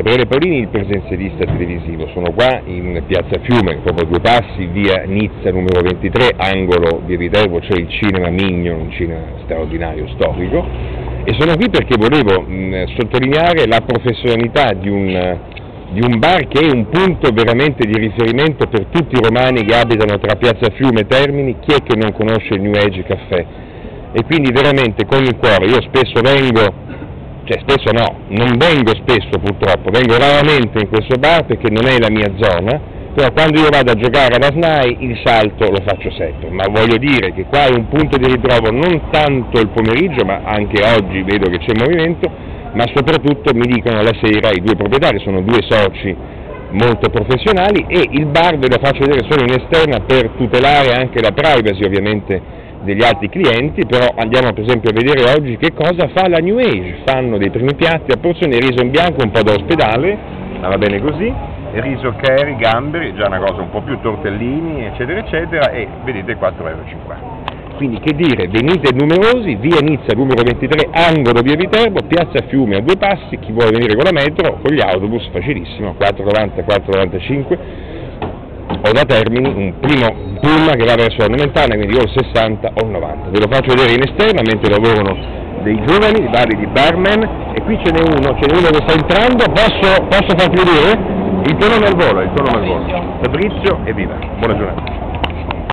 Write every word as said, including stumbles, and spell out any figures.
Gabriele Paolini, il presenzialista televisivo. Sono qua in piazza Fiume, proprio due passi, via Nizza numero ventitré, angolo via Viterbo, c'è il cinema Mignon, un cinema straordinario, storico, e sono qui perché volevo mh, sottolineare la professionalità di un, di un bar che è un punto veramente di riferimento per tutti i romani che abitano tra piazza Fiume e Termini. Chi è che non conosce il New Age Caffè? E quindi veramente con il cuore, io spesso vengo, cioè spesso no, non vengo spesso purtroppo, vengo raramente in questo bar perché non è la mia zona, però quando io vado a giocare alla S N A I il salto lo faccio sempre, ma voglio dire che qua è un punto di ritrovo non tanto il pomeriggio, ma anche oggi vedo che c'è movimento, ma soprattutto mi dicono la sera i due proprietari, sono due soci molto professionali, e il bar ve lo faccio vedere solo in esterna per tutelare anche la privacy ovviamente degli altri clienti, però andiamo per esempio a vedere oggi che cosa fa la New Age. Fanno dei primi piatti a porzione, riso in bianco, un po' da ospedale, ma va bene così, riso curry, gamberi, già una cosa un po' più, tortellini, eccetera eccetera, e vedete quattro e cinquanta euro. Quindi che dire, venite numerosi, via Nizza numero ventitré, angolo via Viterbo, piazza Fiume a due passi, chi vuole venire con la metro, con gli autobus, facilissimo, quattro e novanta, quattro e novantacinque, o da Termini un primo pullman che va verso la Nomentana, quindi o il sessanta o il novanta. Ve lo faccio vedere in esterna mentre lavorano dei giovani, vari di barman, e qui ce n'è uno, ce n'è uno che sta entrando. Posso, posso farti vedere? Il tuo nome al volo, il tuo nome al volo. Fabrizio, e viva, buona giornata.